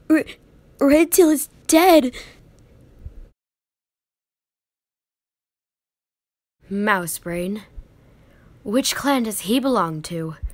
Red Tail is dead. Mousebrain. Which clan does he belong to?